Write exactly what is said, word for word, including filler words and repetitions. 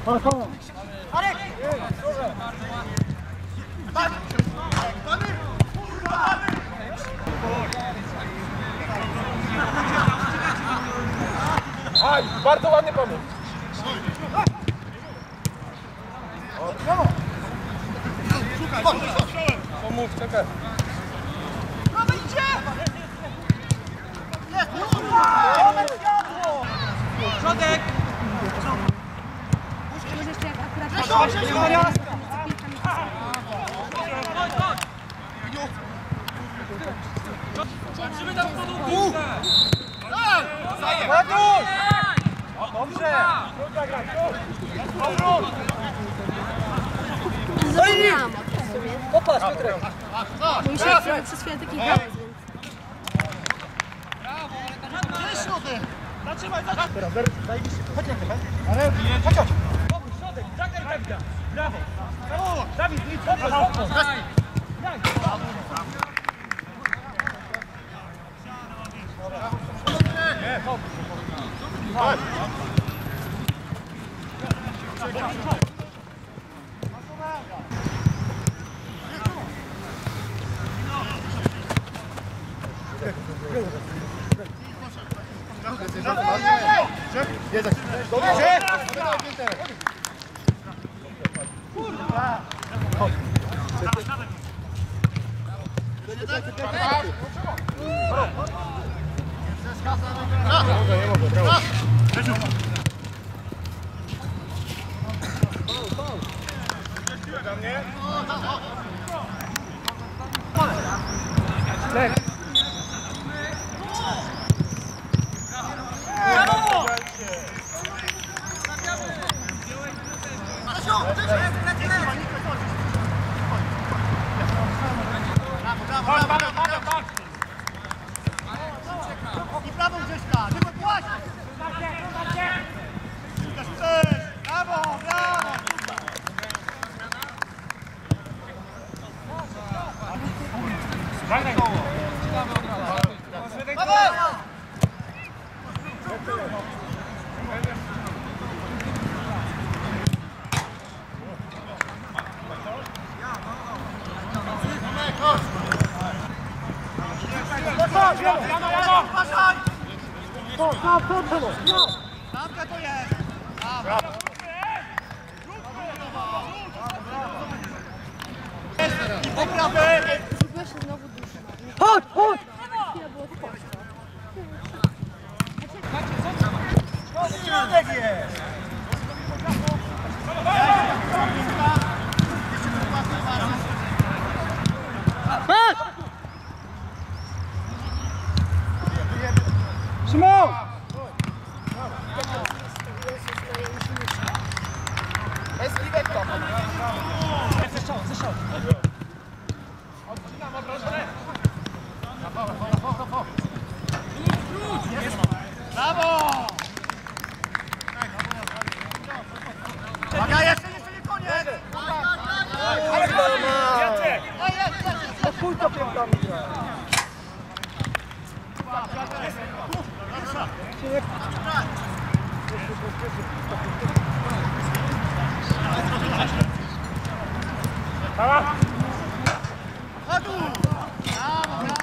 Arek! Aj, bardzo ładny pomysł. Pomów, czekaj. Środek! Może jeszcze jak akurat... Patrzymy tam po dół! Ładuj! Dobrze! Powrót! Zapomniałam o tym w sumie. Popatrz, Piotrek. Mój się trochę przez chwilę taki hałas, więc... Zatrzymaj, zatrzymaj! Teraz, zajebiście. Chodź na chwilę. Ale, chodź, chodź. Dobry, środek, zagraj Dawida! Brawo! Dawid, idź, dobrze, dobrze! Nie, chodź. Chodź. I prawą Grześka, nie podpłać! Brawo, brawo! Zagraj koło. Brawo! Uważaj! Bramka to jest! Brawo! I po prawej! Zrobiła się znowu dużo. Chodź, chodź! Chwila było spoko. Środek jest! Szymon! Bez liwetko! Zeszczał, zeszczał! Odcinam obrożę! Brawo! Uwaga, jeszcze, jeszcze nie koniec! Ale to ma! Jacek! No chuj to piętami gra! Chodź! Brawo, brawo!